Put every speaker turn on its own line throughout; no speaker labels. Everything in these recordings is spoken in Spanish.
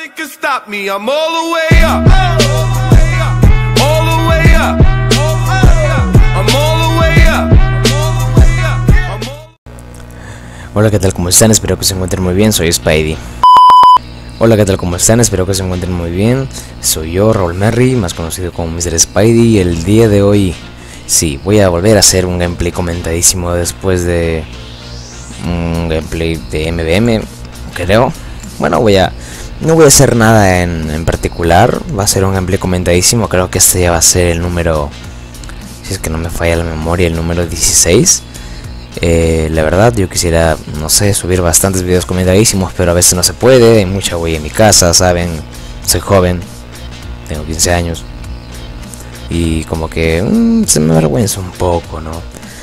Nothing can stop me. I'm all the way up. All the way up. I'm all the way up.
Hola, ¿qué tal? ¿Cómo están? Espero que se encuentren muy bien. Soy Spidey. Hola, ¿qué tal? ¿Cómo están? Espero que se encuentren muy bien. Soy yo, Raúl Merry, más conocido como Mr. Spidey. Y el día de hoy, sí, voy a volver a hacer un gameplay comentadísimo después de un gameplay de MBM, creo. Bueno, no voy a hacer nada en particular. Va a ser un gameplay comentadísimo. Creo que este ya va a ser el número, si es que no me falla la memoria, el número 16. La verdad, yo quisiera, no sé, subir bastantes videos comentadísimos, pero a veces no se puede. Hay mucha güey en mi casa, ¿saben? Soy joven, tengo 15 años. Y como que se me avergüenza un poco, ¿no?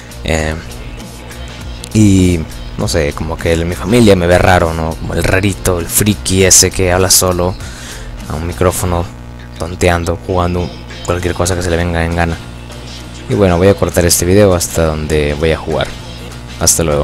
Y no sé, como que mi familia me ve raro, ¿no? Como el rarito, el friki ese que habla solo a un micrófono, tonteando, jugando cualquier cosa que se le venga en gana. Y bueno, voy a cortar este video hasta donde voy a jugar. Hasta luego.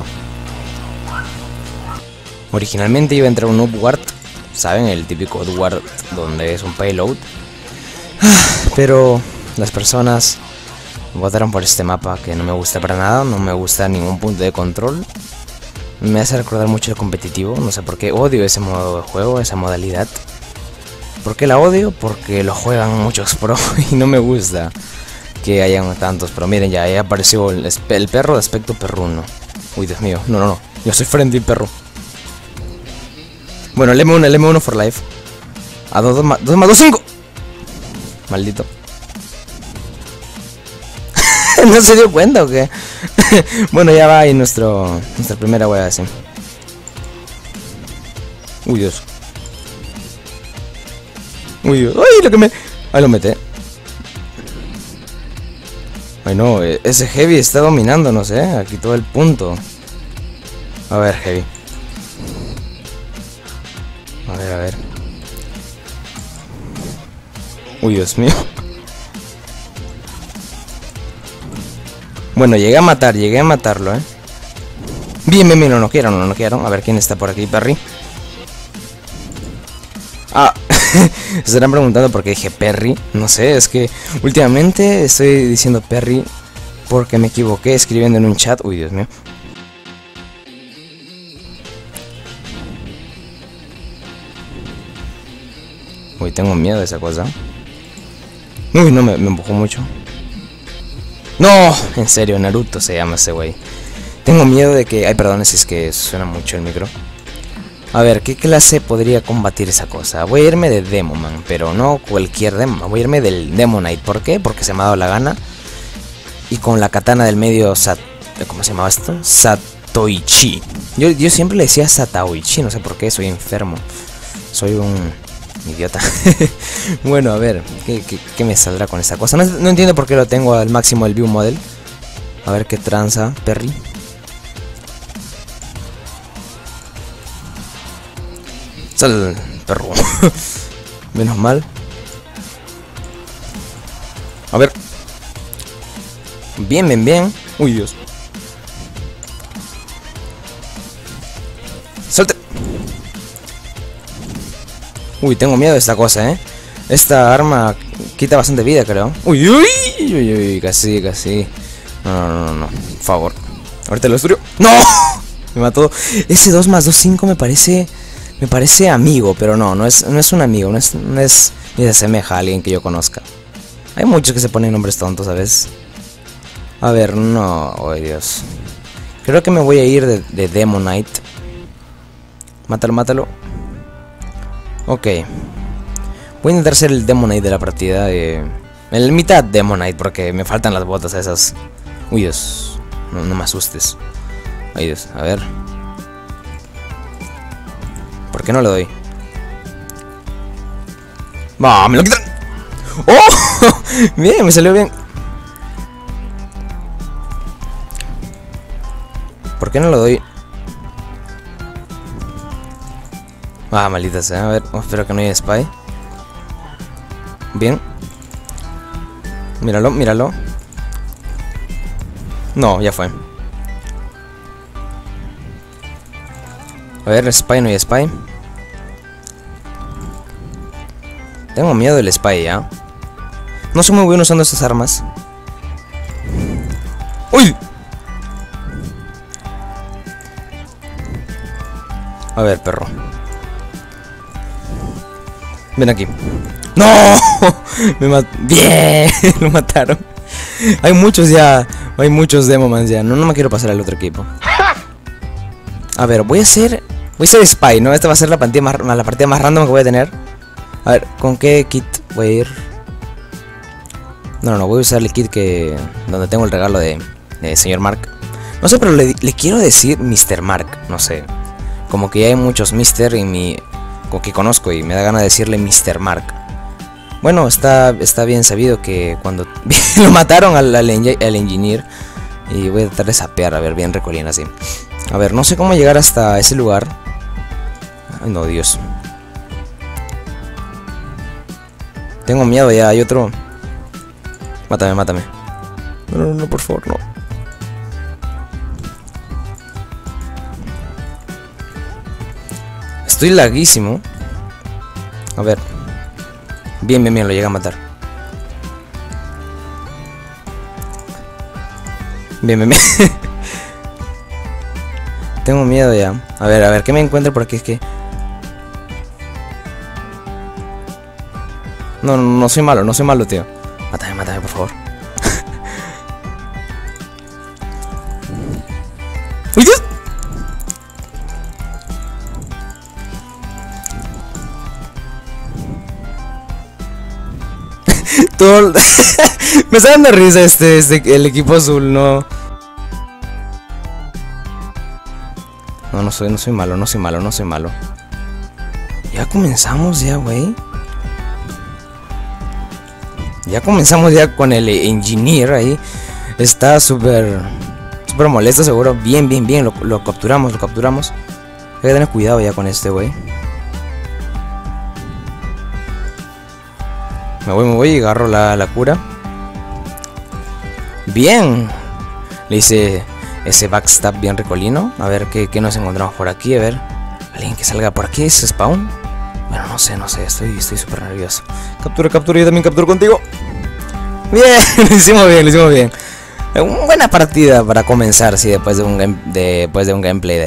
Originalmente iba a entrar un upward, ¿saben? El típico upward donde es un payload. Pero las personas votaron por este mapa que no me gusta para nada. No me gusta ningún punto de control. Me hace recordar mucho el competitivo. No sé por qué odio ese modo de juego, esa modalidad. ¿Por qué la odio? Porque lo juegan muchos pro y no me gusta que hayan tantos. Pero miren, ya ahí apareció el perro de aspecto perruno. Uy, Dios mío, no, yo soy friendly perro. Bueno, el M1 for life. A 2 más 2, 5. Maldito. ¿No se dio cuenta o qué? Bueno, ya va ahí nuestra primera wea así. Uy, Dios. Uy, Dios. Ay, lo que me... Ahí lo mete. Ay no, ese Heavy está dominando, no sé, aquí todo el punto. A ver, Heavy. A ver. Uy, Dios mío. Bueno, llegué a matarlo, Bien, no noquearon. A ver quién está por aquí, Perry. Ah, se estarán preguntando por qué dije Perry. No sé, es que últimamente estoy diciendo Perry porque me equivoqué escribiendo en un chat. Uy, Dios mío. Uy, tengo miedo de esa cosa. Uy, no, me empujó mucho. No, en serio, Naruto se llama ese güey. Tengo miedo de que... Ay, perdón, si es que suena mucho el micro. A ver, ¿qué clase podría combatir esa cosa? Voy a irme de Demoman, pero no cualquier Demon. Voy a irme del Demonite. ¿Por qué? Porque se me ha dado la gana. Y con la katana del medio... ¿Cómo se llamaba esto? Satoichi. Yo siempre le decía Sataoichi, no sé por qué, soy enfermo. Soy un idiota. Bueno, a ver, ¿qué me saldrá con esta cosa? No entiendo por qué lo tengo al máximo el view model. A ver qué tranza, Perry. Sal, perro. Menos mal. A ver. Bien. Uy, Dios. Salte. Uy, tengo miedo de esta cosa, Esta arma quita bastante vida, creo. Uy, casi. No, por favor. Ahorita lo destruyo. ¡No! Me mató. Ese 2 más 2, 5 me parece amigo, pero no es un amigo, no es ni se asemeja a alguien que yo conozca. Hay muchos que se ponen nombres tontos a veces. A ver, no, oh Dios. Creo que me voy a ir de Demonite. Mátalo. Ok. Voy a intentar ser el Demonite de la partida. El mitad Demonite, porque me faltan las botas esas. Uy, Dios. No me asustes. Ay, Dios, a ver. ¿Por qué no le doy? ¡Va! ¡Me lo quitan! ¡Oh! Bien, me salió bien. ¿Por qué no lo doy? Ah, maldita sea. A ver, espero que no haya spy. Bien. Míralo. No, ya fue. A ver, spy, no hay spy. Tengo miedo del Spy, ¿ya? No soy muy bueno usando estas armas. ¡Uy! A ver, perro. Ven aquí. ¡No! Bien, lo mataron. Hay muchos ya. Hay muchos Demomans ya. No me quiero pasar al otro equipo. A ver, voy a ser Spy, ¿no? Esta va a ser la partida más random que voy a tener. A ver, ¿con qué kit voy a ir? No, voy a usar el kit donde tengo el regalo de señor Mark. No sé, pero le quiero decir Mr. Mark. No sé. Como que ya hay muchos Mr. en mi... Como que conozco y me da ganas de decirle Mr. Mark. Bueno, está bien sabido que cuando lo mataron al engineer. Y voy a tratar de sapear, a ver, bien recolina así. A ver, no sé cómo llegar hasta ese lugar. Ay, no, Dios. Tengo miedo ya, hay otro. Mátame. No, por favor, no. Estoy laguísimo. A ver. Bien, lo llega a matar. Bien. Tengo miedo ya. A ver, ¿qué me encuentro por aquí? Es que... No soy malo, tío. Mátame, por favor. ¡Uy, Dios! Todo... Me está dando risa el equipo azul, no. No soy malo. Ya comenzamos ya, güey. Ya comenzamos ya con el engineer ahí. Está súper molesto seguro. Bien. Lo capturamos. Hay que tener cuidado ya con este, güey. Me voy y agarro la cura. Bien. Le hice ese backstab bien recolino. A ver qué nos encontramos por aquí. A ver. Alguien que salga por aquí. ¿Es spawn? Bueno, no sé. Estoy súper nervioso. Captura. Yo también capturo contigo. Bien. Lo hicimos bien. Buena partida para comenzar, sí, después de un gameplay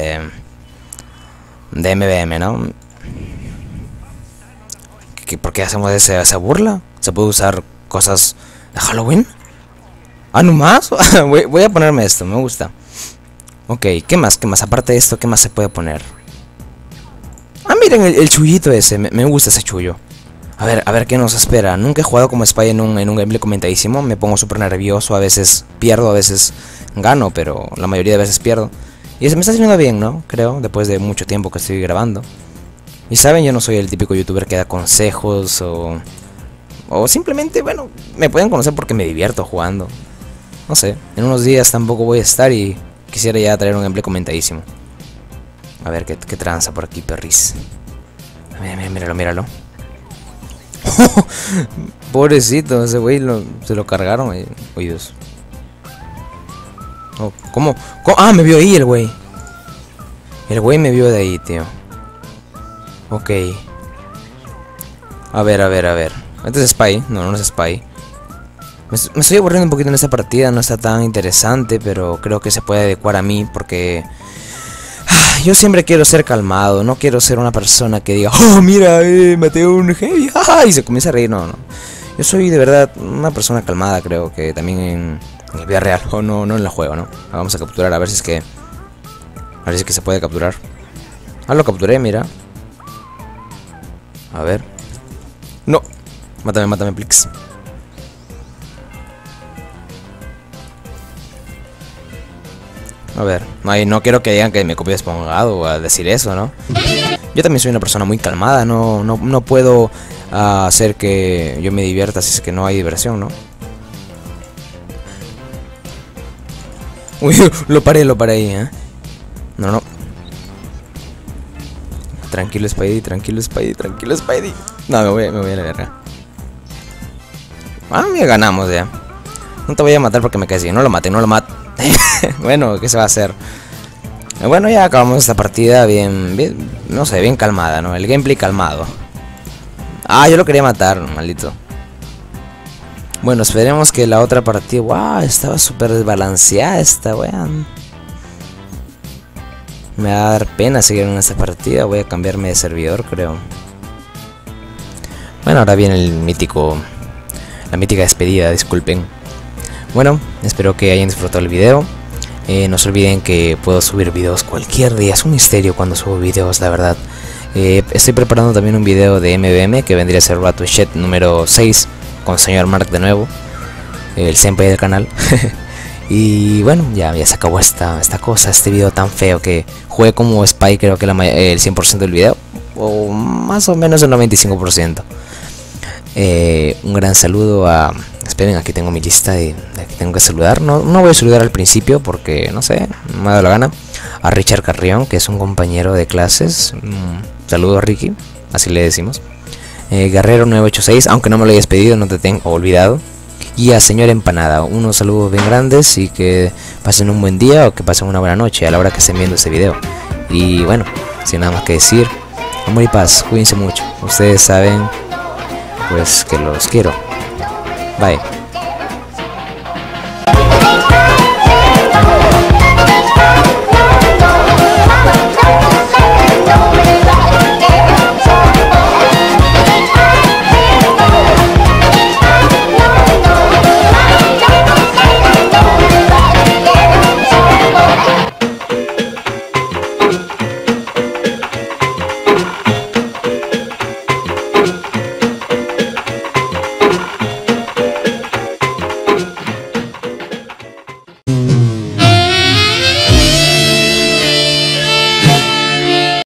de MVM, ¿no? ¿Por qué hacemos esa burla? ¿Se puede usar cosas de Halloween? ¿Ah, no más? Voy a ponerme esto, me gusta. Ok, ¿qué más? Aparte de esto, ¿qué más se puede poner? Ah, miren el chullito ese, me gusta ese chullo. A ver qué nos espera. Nunca he jugado como Spy en un gameplay comentadísimo. Me pongo súper nervioso, a veces pierdo, a veces gano, pero la mayoría de veces pierdo. Y me está saliendo bien, ¿no? Creo, después de mucho tiempo que estoy grabando. Y saben, yo no soy el típico youtuber que da consejos o simplemente, bueno, me pueden conocer porque me divierto jugando. No sé, en unos días tampoco voy a estar y quisiera ya traer un gameplay comentadísimo. A ver, qué tranza por aquí, perris. Míralo. Pobrecito, ese güey se lo cargaron. Uy, Dios. Oh, ¿cómo? Ah, me vio ahí el güey. El güey me vio de ahí, tío. Ok. A ver. Este es Spy. No es Spy. Me estoy aburriendo un poquito en esta partida. No está tan interesante, pero creo que se puede adecuar a mí porque... Yo siempre quiero ser calmado, no quiero ser una persona que diga, oh, mira, maté a un heavy, y se comienza a reír, no. Yo soy de verdad una persona calmada, creo que también en el vida real, o no en el juego, ¿no? Vamos a capturar, a ver si es que se puede capturar. Ah, lo capturé, mira. A ver. No, mátame, please. A ver, no quiero que digan que me copio despongado a decir eso, ¿no? Yo también soy una persona muy calmada, no puedo hacer que yo me divierta si es que no hay diversión, ¿no? Uy, lo paré ahí, ¿eh? No. Tranquilo, Spidey. No, me voy a la guerra. Ah, ya ganamos ya. No te voy a matar porque me caes bien. No lo mate. Bueno, ¿qué se va a hacer? Bueno, ya acabamos esta partida bien, no sé, bien calmada, ¿no? El gameplay calmado. Ah, yo lo quería matar, maldito. Bueno, esperemos que la otra partida... Wow, estaba súper desbalanceada esta weón. Me va a dar pena seguir en esta partida. Voy a cambiarme de servidor, creo. Bueno, ahora viene el mítico... La mítica despedida, disculpen. Bueno, espero que hayan disfrutado el video. No se olviden que puedo subir videos cualquier día. Es un misterio cuando subo videos, la verdad. Estoy preparando también un video de MBM que vendría a ser Rato Shed número 6 con el señor Mark de nuevo, el senpai del canal. Y bueno, ya se acabó esta cosa, este video tan feo que jugué como Spy, creo que el 100% del video, o más o menos el 95%. Un gran saludo a... Esperen, aquí tengo mi lista de que tengo que saludar. No voy a saludar al principio porque, no sé, me ha dado la gana. A Richard Carrión, que es un compañero de clases. Saludo a Ricky, así le decimos. Guerrero 986, aunque no me lo hayas pedido, no te tengo olvidado. Y a Señor Empanada, unos saludos bien grandes y que pasen un buen día o que pasen una buena noche a la hora que estén viendo este video. Y bueno, sin nada más que decir, amor y paz, cuídense mucho. Ustedes saben, pues, que los quiero. Bye.